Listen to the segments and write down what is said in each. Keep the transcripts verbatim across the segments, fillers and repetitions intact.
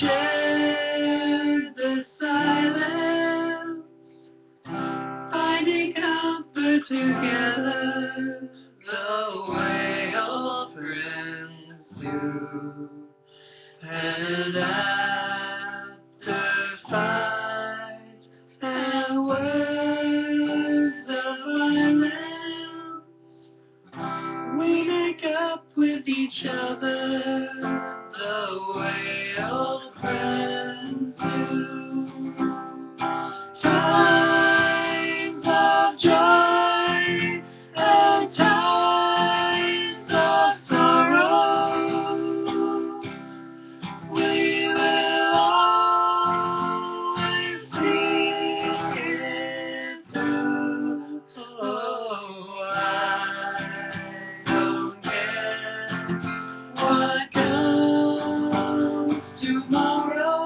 shared the silence, finding comfort together, the way old friends do. And after fights and words of violence, we make up with each other, the way old friends do. Times of joy and times of sorrow, we will always see it through. Oh, I don't care what comes tomorrow.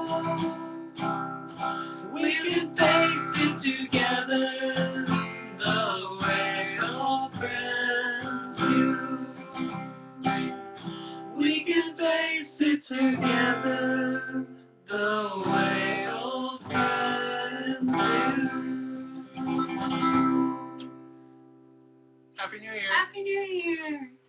We can face it together, the way old friends do. We can face it together, the way old friends do. Happy New Year! Happy New Year!